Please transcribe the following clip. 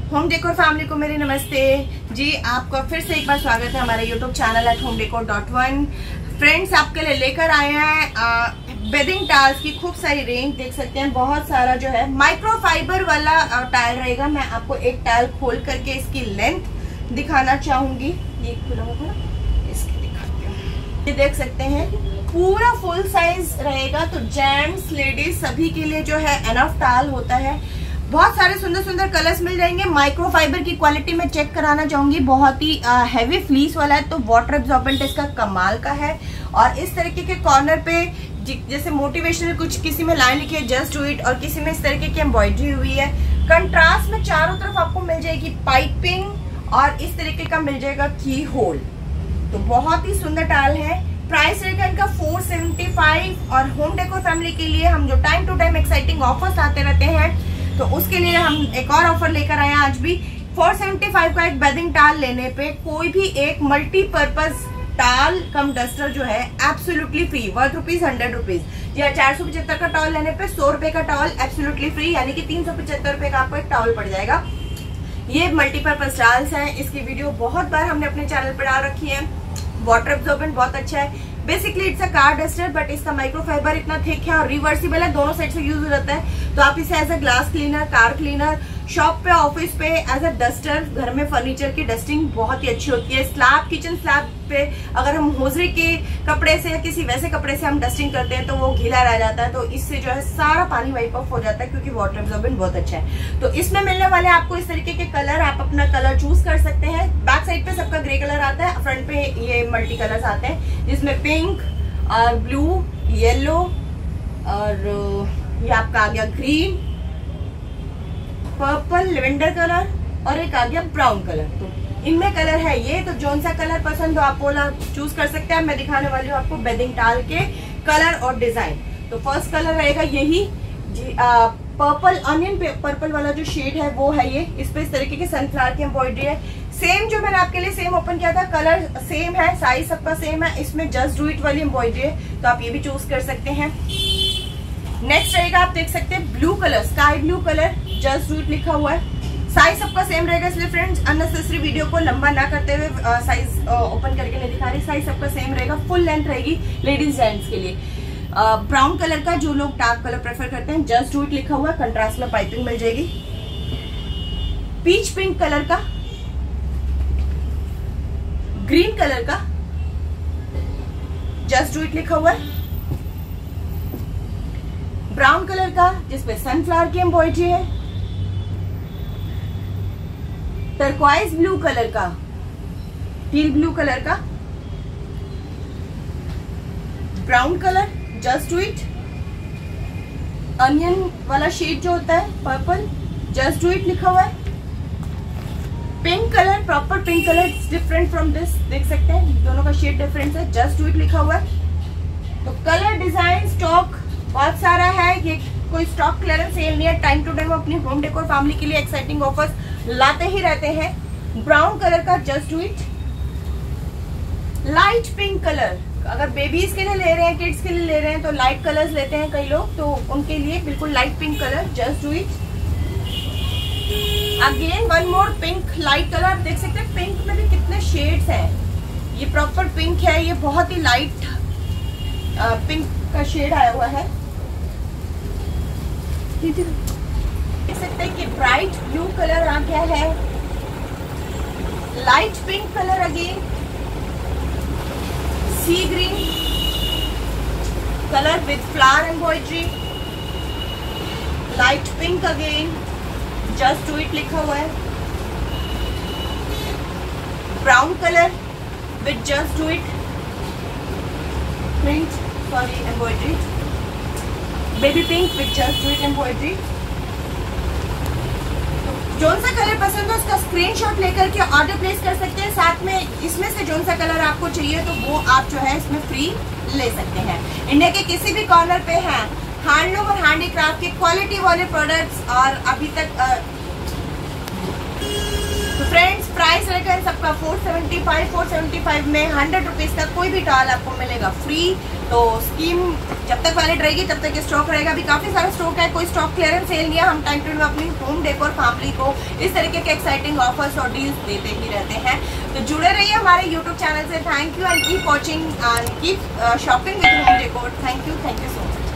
Home decor family को मेरी नमस्ते जी। आपका फिर से एक बार स्वागत है हमारे यूट्यूब चैनल @homedecor.1। फ्रेंड्स, आपके लिए लेकर आए हैं बेडिंग टाइल्स की खूब सारी रेंज। देख सकते हैं बहुत सारा जो है माइक्रोफाइबर वाला टाइल रहेगा। मैं आपको एक टाइल खोल करके इसकी लेंथ दिखाना चाहूंगी। ये खुला हुआ इसकी दिखाती हूँ। ये देख सकते हैं पूरा फुल साइज रहेगा, तो जेंट्स लेडीज सभी के लिए जो है एनफ टाइल होता है। बहुत सारे सुंदर सुंदर कलर्स मिल जाएंगे। माइक्रोफाइबर की क्वालिटी में चेक कराना चाहूंगी, बहुत ही हैवी फ्लीस वाला है, तो वाटर एब्जॉर्बेंट इसका कमाल का है। और इस तरीके के कॉर्नर पे जैसे मोटिवेशनल कुछ किसी में लाइन लिखी है जस्ट डू इट, और किसी में इस तरीके की एम्ब्रॉयडरी हुई है। कंट्रास्ट में चारों तरफ आपको मिल जाएगी पाइपिंग और इस तरीके का मिल जाएगा की होल। तो बहुत ही सुंदर टाइल है। प्राइस रहेगा इनका 475। और होम डेकोर फैमिली के लिए हम जो time to time exciting offers आते रहते हैं, तो उसके लिए हम एक और ऑफर लेकर आए हैं आज भी। 475 का एक बेडिंग टाइल लेने पे कोई भी एक मल्टीपर्पज टाइल कम डस्टर जो है एब्सोल्युटली फ्री, वर्थ ₹100। या 475 का टॉवल लेने पे 100 रुपए का टॉवल एब्सोल्युटली फ्री, यानी कि 375 रुपए का आपको एक टॉवल पड़ जाएगा। ये मल्टीपर्पज टाइल्स हैं। इसकी वीडियो बहुत बार हमने अपने चैनल पर डाल रखी है। वाटर एब्जॉर्बेंट बहुत अच्छा है। Basically it's a car duster, but इसका माइक्रोफाइबर इतना थिक है और रिवर्सिबल है, दोनों साइड से यूज हो जाता है। तो आप इसे as a glass cleaner, car cleaner, shop पे, ऑफिस पे एज अ डस्टर, घर में फर्नीचर की डस्टिंग बहुत ही अच्छी होती है। स्लैब, किचन स्लैब पे अगर हम होजरी के कपड़े से या किसी वैसे कपड़े से हम डस्टिंग करते हैं तो वो गीला रह जाता है, तो इससे जो है सारा पानी वाइप ऑफ हो जाता है, क्योंकि वाटर एब्जॉर्बेंट बहुत अच्छा है। तो इसमें मिलने वाले आपको इस तरीके के कलर, आप अपना कलर चूज कर सकते हैं। बैक साइड पे सबका ग्रे कलर आता है, फ्रंट पे ये मल्टी कलर्स आते हैं, जिसमें पिंक और ब्लू, येलो और ये आपका आ गया ग्रीन, पर्पल, लेवेंडर कलर और एक आ गया ब्राउन कलर। तो इनमें कलर है ये, तो जोन सा कलर पसंद हो आप वो चूज कर सकते हैं। मैं दिखाने वाली हूँ आपको बेडिंग टाइल के कलर और डिजाइन। तो फर्स्ट कलर रहेगा यही पर्पल, अनियन पर्पल वाला जो शेड है वो है ये। इस पे इस तरीके की सनफ्लावर की एम्ब्रॉयडरी है। सेम जो मैंने आपके लिए सेम ओपन किया था, कलर सेम है, साइज सबका सेम है। इसमें जस्ट डू इट वाली एम्ब्रॉयडरी है, तो आप ये भी चूज कर सकते हैं। नेक्स्ट रहेगा, आप देख सकते हैं blue colour, sky blue colour, just do it लिखा हुआ है। साइज सबका सेम रहेगा, इसलिए फ्रेंड्स अननेसेसरी वीडियो को लंबा ना करते हुए साइज ओपन करके नहीं दिखा रही। साइज सबका सेम रहेगा, फुल लेंथ रहेगी लेडीज जेंट्स के लिए। ब्राउन कलर का जो लोग डार्क कलर प्रेफर करते हैं, जस्ट डू इट लिखा हुआ है। कंट्रास्ट में पाइपिंग मिल जाएगी। पीच पिंक कलर का, ग्रीन कलर का, जस्ट डू इट लिखा हुआ है। ब्राउन कलर का जिसपे सनफ्लावर की एम्ब्रॉयडरी है। टर्क्वाइज ब्लू कलर का, टील ब्लू कलर का, brown colour, just do it. Onion वाला शेड जो होता है पर्पल, जस्ट डू इट लिखा हुआ है। Pink colour, proper pink colour, different from this, देख सकते हैं दोनों का शेड डिफरेंस है, जस्ट डू इट लिखा हुआ है। तो कलर, डिजाइन, स्टॉक बहुत सारा है। ये कोई स्टॉक क्लियरेंस सेल नहीं है। टाइम टू टाइम अपनी होम डेकोर फैमिली के लिए एक्साइटिंग ऑफर्स लाते ही रहते हैं। ब्राउन कलर का, just do it. Light pink colour, अगर बेबीज के लिए ले रहे हैं, किड्स के लिए ले रहे हैं, तो लाइट कलर्स लेते हैं कई लोग, तो उनके लिए बिल्कुल light pink colour, just do it. Again one more pink light colour, देख सकते हैं पिंक में भी कितने शेड्स हैं। ये प्रॉपर पिंक है, ये बहुत ही लाइट पिंक का शेड आया हुआ है। देख सकते हैं कि ब्राइट ब्लू कलर आ गया है। Light pink colour again, sea green colour with flower embroidery, light pink again, just do it लिखा हुआ है। Brown colour with just do it print, sorry embroidery, baby pink with just do it embroidery. जोन सा colour पसंद हो उसका screenshot लेकर के ऑर्डर प्लेस कर सकते हैं। साथ में इसमें से जोन सा कलर आपको चाहिए तो वो आप जो है इसमें फ्री ले सकते हैं। इंडिया के किसी भी कॉर्नर पे हैं हैंडलूम और हैंडीक्राफ्ट के क्वालिटी वाले प्रोडक्ट्स। और अभी तक तो फ्रेंड्स प्राइस रहेगा डिजाइन सबका 475 में 100 रुपीज का कोई भी टॉल आपको मिलेगा फ्री। तो स्कीम जब तक वैलिड रहेगी तब तक स्टॉक रहेगा। अभी काफी सारा स्टॉक है, कोई स्टॉक क्लियरेंस सेल नहीं है। हम टाइम टू टाइम अपनी होम डेकोर फैमिली को इस तरीके के एक्साइटिंग ऑफर्स और डील्स देते ही रहते हैं। तो जुड़े रहिए हमारे यूट्यूब चैनल से। Thank you and keep watching and keep shopping with home decor. Thank you so much.